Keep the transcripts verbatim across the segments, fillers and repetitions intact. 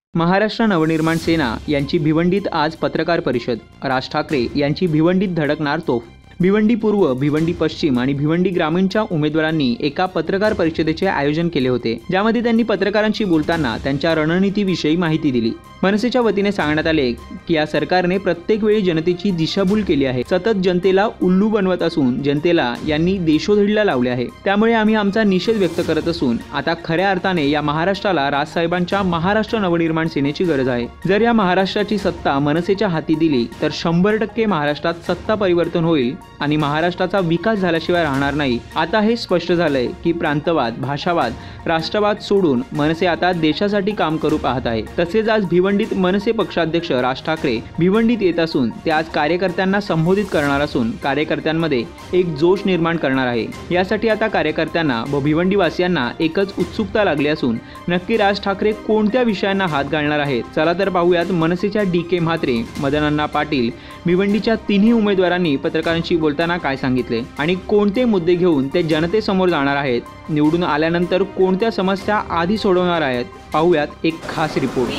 महाराष्ट्र नवनिर्माण सेना यांची भिवंडीत आज पत्रकार परिषद। राज ठाकरे यांची भिवंडीत धडकणार तोफ। भिवंडी पूर्व, भिवंडी पश्चिम आणि भिवंडी ग्रामीणच्या उमेदवारांनी एका पत्रकार परिषदेचे आयोजन केले होते, ज्यामध्ये त्यांनी पत्रकारांशी बोलताना त्यांच्या रणनीतीविषयी माहिती दिली। मनसेच्या वतीने सांगण्यात आले की या सरकारने प्रत्येक वेळी जनतेची दिशाभूल केली आहे, सतत जनतेला उल्लू बनवत असून जनतेला यांनी देशोधडीला लावले आहे। त्यामुळे आम्ही आमचा निषेध व्यक्त करत असून आता खऱ्या अर्थाने या महाराष्ट्राला राजसाहेबांच्या महाराष्ट्र नवनिर्माण सेनेची गरज आहे। जर या महाराष्ट्राची सत्ता मनसेच्या हाती दिली तर शंभर टक्के महाराष्ट्रात सत्ता परिवर्तन होईल आणि महाराष्ट्राचा विकास झाल्याशिवाय राहणार नाही। आता हे स्पष्ट झालंय की प्रांतवाद, भाषावाद, राष्ट्रवाद सोडून मनसे आता देशासाठी काम करू पाहत आहे। तसेच आज भिवंडीत मनसे पक्षाध्यक्ष राज ठाकरे भिवंडीत येत असून ते आज कार्यकर्त्यांना संबोधित करणार असून कार्यकर्त्यांमध्ये एक जोश निर्माण करणार आहे। यासाठी आता कार्यकर्त्यांना व भिवंडीवासियांना एकच उत्सुकता लागली असून नक्की राज ठाकरे कोणत्या विषयांना हात घालणार आहेत। चला तर पाहूयात मनसेच्या डी के म्हात्रे, मदन अण्णा पाटील, भिवंडीच्या तिन्ही उमेदवारांनी पत्रकारांशी बोलताना काय सांगितले आणि कोणते मुद्दे घेऊन ते जनतेसमोर जाणार आहेत, निवडून आल्यानंतर कोणत्या समस्या आधी सोडवणार आहेत, पाहूयात एक खास रिपोर्ट।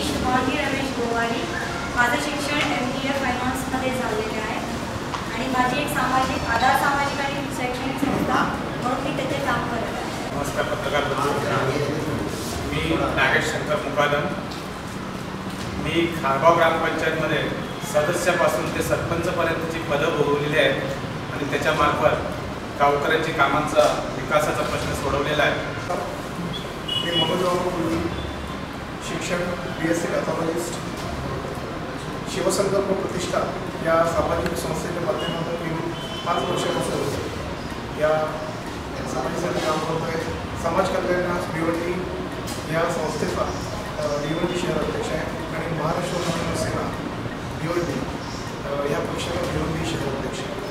माझं शिक्षण एम बी ए फायनान्समध्ये झालेले आहे आणि माझी एक सामाजिक आधार सामाजिक आणि शैक्षणिक संस्था म्हणून मी त्याचे काम करत आहे। नमस्कार पत्रकार बंधू, मी नागेश शंकर मुकादम। मी खारगाव ग्रामपंचायतमध्ये सदस्यापासून ते सरपंचपर्यंतची पदं भोगवलेली आहेत आणि त्याच्यामार्फत गावकऱ्यांची कामांचा विकासाचा प्रश्न सोडवलेला आहे। मी मनोज शिक्षक, B S C pathologist, Shivsankalp Pratishtha या सामाजिक संस्थेच्या माध्यमातून मी पाच वर्षापासून या समाजासाठी काम करतो आहे। समाज कल्याण भिवंडी या संस्थेचा भिवंडी शहर अध्यक्ष आहे आणि महाराष्ट्र नवनिर्माण सेना भिवंडी या पक्षाचा भिवंडी शहर अध्यक्ष आहे।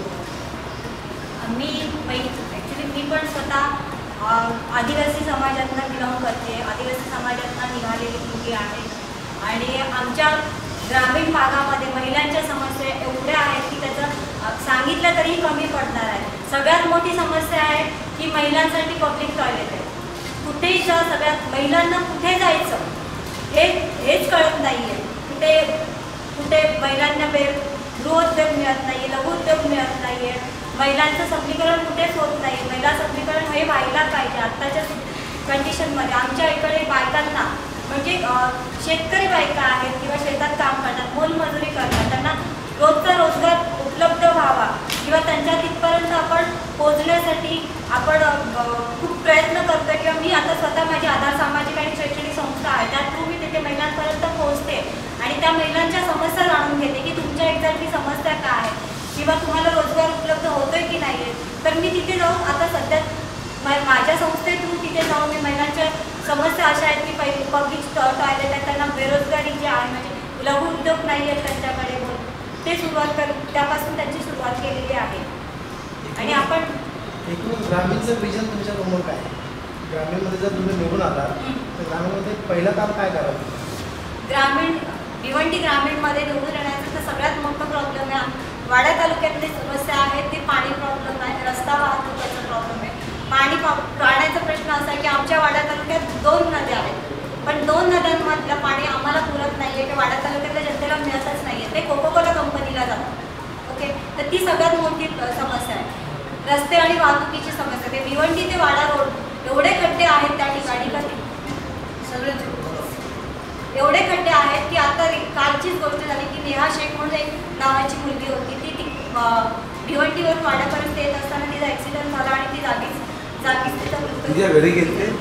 मी ॲक्च्युली मी पण स्वतः आदिवासी समाजातनं बिलॉंग करते, आदिवासी समाजातनं निघालेली मुलगी आहे आणि आमच्या ग्रामीण भागामध्ये महिलांच्या समस्या एवढ्या आहेत की त्याचं सांगितलं तरीही कमी पडणार आहे। सगळ्यात मोठी समस्या आहे की महिलांसाठी पब्लिक टॉयलेट आहे। कुठेही जा, सगळ्यात महिलांना कुठे जायचं हे हेच कळत नाही आहे। कुठे कुठे महिलांना बे गृहोद्योग मिळत नाही, लघुउद्योग मिळत नाही आहे, महिलांचं सबलीकरण कुठेच होत नाही। महिला सबलीकरण हे व्हायला पाहिजे आत्ताच्या कंडिशनमध्ये। आमच्या इकडे बायकांना म्हणजे शेतकरी बायका आहेत किंवा शेतात काम करतात, मोलमजुरी करतात, त्यांना रोजचा रोजगार उपलब्ध व्हावा किंवा त्यांच्या तिथपर्यंत आपण पोहोचण्यासाठी आपण खूप प्रयत्न करतो किंवा मी आता स्वतः माझी आधार सामाजिक आणि शैक्षणिक संस्था आहे, त्या थ्रू मी तिथे महिलांपर्यंत पोहोचते आणि त्या महिलांच्या समस्या जाणून घेते की तुमच्या एक्झॅक्टली समस्या काय आहे किंवा तुम्हाला रोजगार उपलब्ध होतोय की नाही आहे। तर मी तिथे जाऊन आता सध्या माझ्या संस्थेतून तिथे जाऊन मी महिलांच्या समस्या अशा आहेत की पहिली पब्लिक टॉयलेट आहे, त्यांना बेरोजगारी जी आहे म्हणजे लघु उद्योग नाही आहेत त्यांच्याकडे, ते सुरुवात कर त्यापासून त्यांची सुरुवात केलेली आहे। आणि आपण एकूण ग्रामीणचं विजन तुमच्या समोर काय? ग्रामीणमध्ये जर तुम्ही निवडून आला तर ग्रामीणमध्ये पहिलं काम काय करावं? ग्रामीण भिवंडी ग्रामीणमध्ये निवडून येण्याचं तर सगळ्यात मोठं प्रॉब्लेम आहे वाडा तालुक्यातली समस्या आहे ती पाणी प्रॉब्लेम आहे, रस्ता वाहतुकीचा प्रॉब्लेम आहे। पाणी पाण्याचा प्रश्न असा आहे की आमच्या वाडा तालुक्यात दोन नद्या आहेत, पण दोन नद्यांमधलं पाणी आम्हाला पुरत नाही आहे, की वाडा तालुक्यातल्या जनतेला मिळतच नाही आहे, ते कोको कोला कंपनीला जातं। ओके, तर ती सगळ्यात मोठी समस्या आहे। रस्ते आणि वाहतुकीची समस्या, ते भिवंडी ते वाडा रोड एवढे खड्डे आहेत त्या ठिकाणी का सगळे एवढे खड्डे आहेत की आता कालचीच गोष्ट झाली की नेहा शेख म्हणून एक नावाची मुलगी होती, ती ती भिवंडीवरून वाड्यापर्यंत येत असताना तिचा ॲक्सिडेंट झाला आणि ती जागीच जागीच तिचा मृत्यू।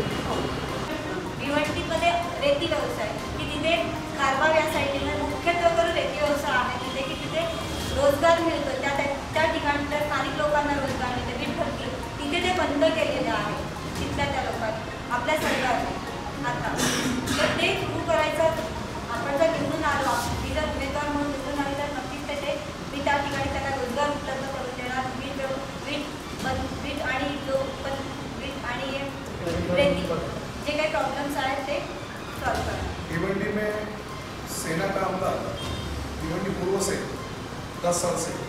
भिवंडीमध्ये रेती व्यवसाय की तिथे कारवार या साईडला मुख्यत्वे करून रेती व्यवसाय आहे तिथे की तिथे रोजगार मिळतो, त्या त्या ठिकाणच्या स्थानिक लोकांना रोजगार मिळते, वीट भरती तिथे ते बंद केलेले आहे तिथल्या त्या लोकांनी आपल्या सरकारने आता। तर ते सुरू करायचं, आपण जर निवडून आलो, ती जर उमेदवार म्हणून निवडून आली तर नक्कीच त्याचे मी त्या ठिकाणी त्यांना रोजगार उपलब्ध करून देणार। वीट वीट वीट आणि जो पण वीट आणि रेती जे काही प्रॉब्लेम्स आहेत ते सॉल्व करणार। भिवंडी में सेना का आमदार भिवंडी पूर्व से दस साल से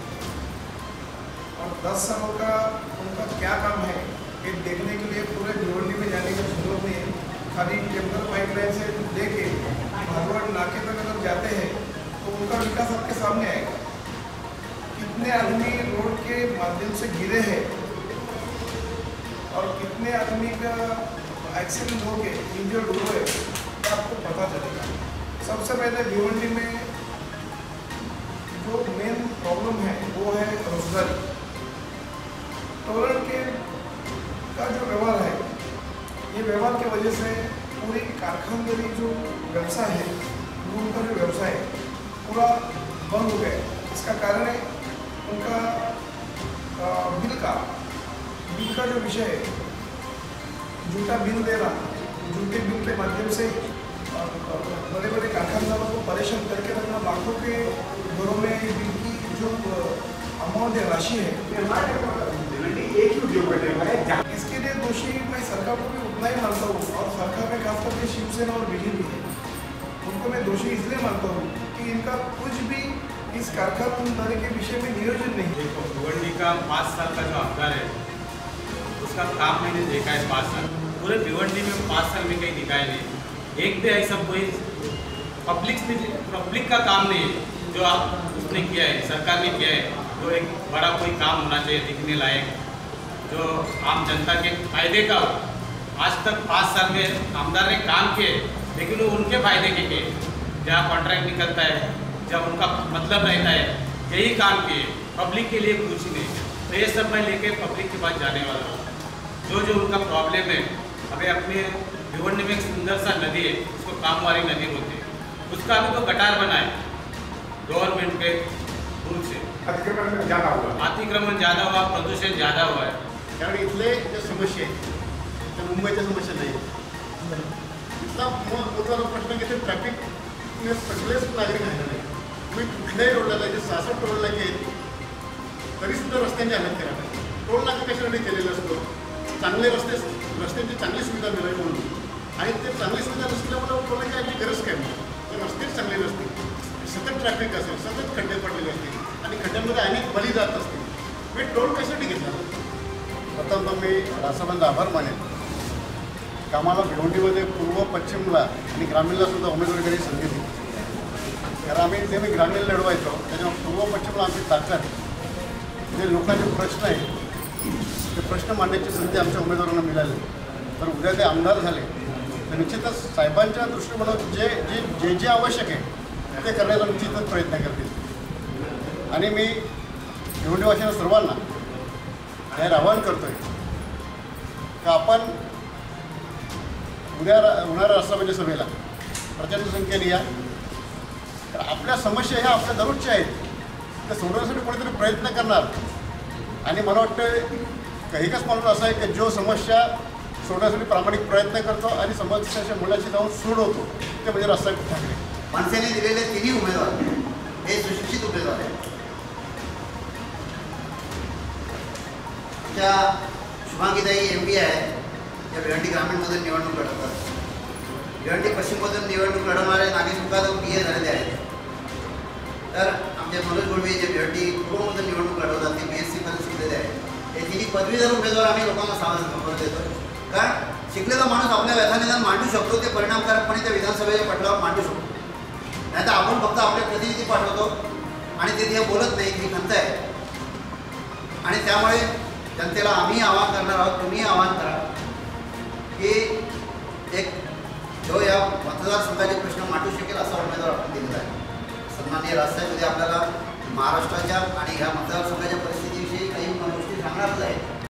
और दस सालों का उनका क्या काम है ये देखने के लिए पूरे भिवंडी में जाने की जरूरत नहीं है। खाली टेम्पल पाइपलाइन से लेके भादवाड़ नाके तक अगर जाते हैं तो उनका विकास आपके सामने आएगा। कितने आदमी रोड के माध्यम से गिरे हैं और कितने आदमी का एक्सीडेंट हो के इंजर्ड हुए तो आपको पता चलेगा। सबसे पहले भिवंडी में जो मेन प्रॉब्लम है वो है रोजगारी। टोरंट के का जो व्यवहार है, ये व्यवहार की वजह से पूरी कारखानदारी जो व्यवसाय है, वो उनका जो व्यवसाय है पूरा बंद हो गया। इसका कारण है उनका बिल का बिल का जो विषय है, झूठा बिल देना, झूठे बिल के माध्यम से बड़े बड़े कारखानदारों को परेशान करके रखना, लाखों के घरों में बिल की जो अमाउंट है, राशि है, एक ही उद्योग है। इसके लिए दोषी मैं सरकार को भी उतना ही मानता हूँ और सरकार में खास करके शिवसेना और बीजेपी है, उनको मैं दोषी इसलिए मानता हूँ कि इनका कुछ भी इस कारखानदारी के विषय में नियोजन नहीं। देखो, भिवंडी का पाँच साल का जो आमदार है उसका काम मैंने देखा है। पाँच साल पूरे भिवंडी में पाँच साल में कहीं दिखाया नहीं। एक भी ऐसा कोई पब्लिक पब्लिक का काम नहीं है जो आप उसने किया है, सरकार ने किया है, जो एक बड़ा कोई काम होना चाहिए दिखने लायक, जो आम जनता के फायदे का हो। आज तक पाँच साल में आमदार ने काम किए, लेकिन वो उनके फायदे के किए। जहाँ कॉन्ट्रैक्ट निकलता है, जब उनका मतलब रहता है, यही काम किए, पब्लिक के लिए कुछ नहीं। तो ये सब मैं लेके पब्लिक के पास जाने वाला हूँ। जो जो उनका प्रॉब्लम है, अभी अपने भिवंडी में एक सुंदर सा नदी है, उसको कामवारी नदी बोलते हैं, उसका भी तो गटार बना है गवर्नमेंट के रूल से। अतिक्रमण ज़्यादा हुआ अतिक्रमण ज़्यादा हुआ, प्रदूषण ज़्यादा हुआ है। कारण इथले ज्या समस्या आहेत त्या मुंबईच्या समस्या नाही आहेत. इथला महत्त्वाचा प्रश्न की ते ट्रॅफिक सगळेच नागरिक आहे नाही. तुम्ही कुठल्याही रोडला जायचे, सासष्ट रोडला गेले तरीसुद्धा रस्त्यांची हालत खराब आहे. टोल नाका कशासाठी केलेलं असतो? चांगले रस्ते, रस्त्यांची चांगली सुविधा मिळावी म्हणून, आणि ते चांगली सुविधा नसल्यामुळे टोलची याची गरज काय नाही. तर रस्तेच चांगले नसते, सतत ट्रॅफिक असेल, सतत खड्डे पडलेले असतील आणि खड्ड्यांमध्ये अनेक बळी जात असतील. मी टोल कशासाठी घेतला? प्रथम तर मी राष्ट्रपतींचा आभार मानेन. कामाला भिवंडीमध्ये पूर्व पश्चिमला आणि ग्रामीणला सुद्धा उमेदवारी करायची संधी दिली. कारण आम्ही नेहमी ग्रामीण लढवायचो, त्याच्यामुळे पूर्व पश्चिमला आमची ताकद, जे लोकांचे प्रश्न आहेत ते प्रश्न मांडण्याची संधी आमच्या उमेदवारांना मिळाली. तर उद्या ते आमदार झाले तर निश्चितच साहेबांच्या दृष्टिकोनातून जे जे जे जे आवश्यक आहे ते करण्याचा निश्चितच प्रयत्न करतील. आणि मी भिवंडीवासीयांना सर्वांना जाहीर आवाहन करतो आहे की आपण उद्या होणाऱ्या राष्ट्रपती सभेला प्रचंड संख्येने या. तर आपल्या समस्या ह्या आपल्या दररोजच्या आहेत, त्या सोडवण्यासाठी कोणीतरी प्रयत्न करणार. आणि मला वाटतं एकच माणूस असा आहे की जो समस्या सोडवण्यासाठी प्रामाणिक प्रयत्न करतो आणि समस्याच्या मुलाशी जाऊन सोडवतो, ते म्हणजे राजसाहेब ठाकरे. मनसेने दिलेले तिन्ही उमेदवार हे सुशिक्षित उमेदवार आहेत. त्या शुभांगीताई एम पी आहे, त्या भिवंडी ग्रामीणमधून निवडणूक लढवतात. भिवंडी पश्चिममधून निवडणूक लढवणारे नागेश मुकादम पी ए झालेले आहेत. तर आमचे मनोज गुळवे जे भिवंडी पूर्वमधून निवडणूक लढवतात ते बी एस सी मध्ये शिकलेले आहेत. हे तिन्ही पदवीधर उमेदवार आम्ही लोकांना सावध देतो. कारण शिकलेला माणूस आपल्या व्यथानिदान मांडू शकतो, ते परिणामकारकपणे त्या विधानसभेच्या पटलावर मांडू शकतो. नाही तर आपण फक्त आपले प्रतिनिधी पाठवतो आणि ते तिथे बोलत नाही, ही खंत आहे. आणि त्यामुळे जनतेला आम्ही आवाहन करणार आहोत, तुम्ही आवाहन करा की एक जो या मतदारसंघाचे प्रश्न मांडू शकेल असा उमेदवार आपण दिलेला आहे. सन्माननीय राजसाहेब उद्या आपल्याला महाराष्ट्राच्या आणि ह्या मतदारसंघाच्या परिस्थितीविषयी काही गोष्टी सांगणारच आहेत.